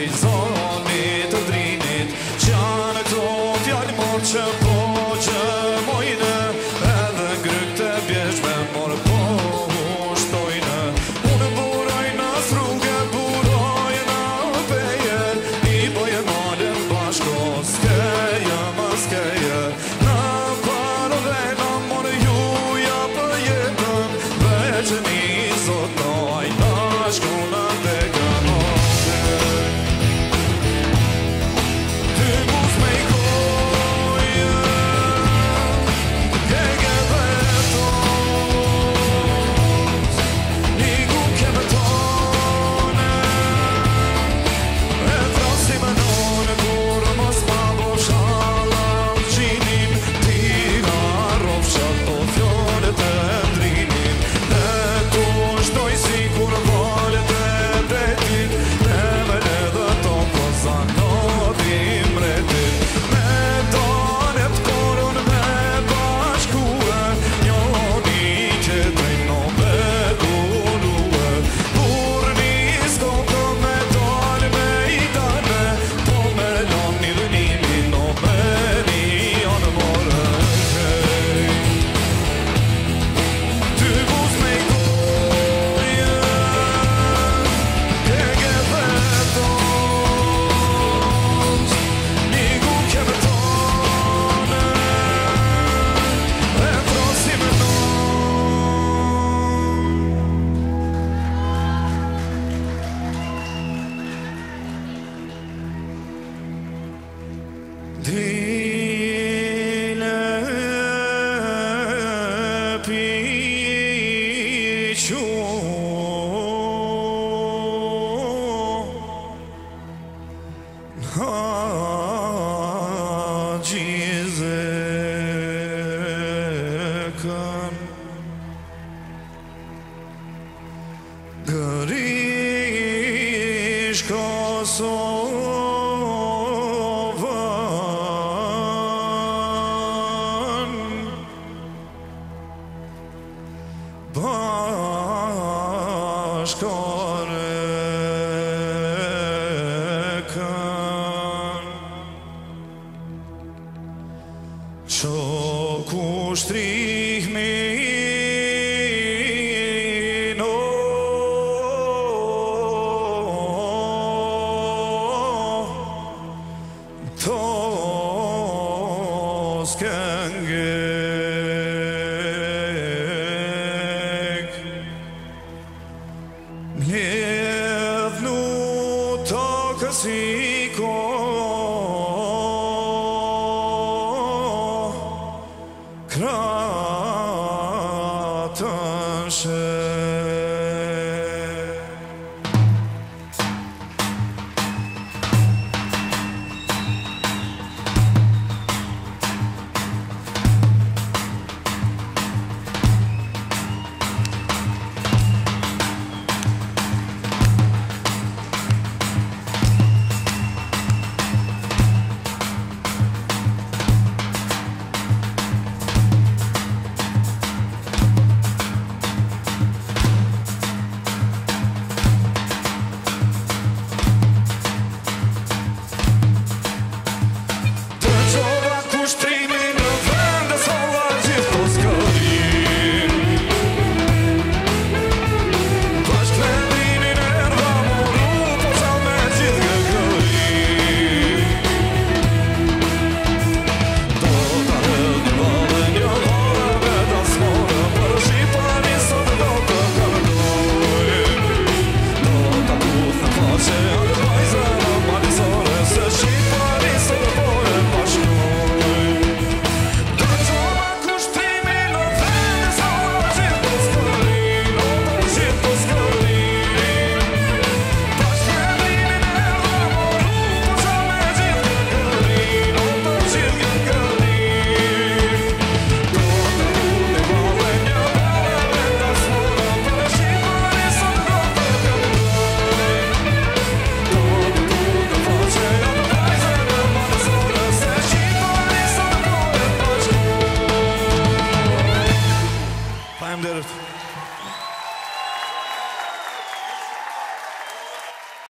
zonit të drinit, që janë këto fjallë morë që po që mojnë, edhe ngryk të bjeshme morë po ushtojnë. Unë burojnë srugë, burojnë peje, i bëjë malën bashko, skeje më skeje. Në parove në morë juja për jetën, veç një zotoj në shkuna dhe Dile piqu në gjizekën, gërish Kosovën, bashkarekën, që kushtrih mino, to skengek, mjedhnu to kësiko,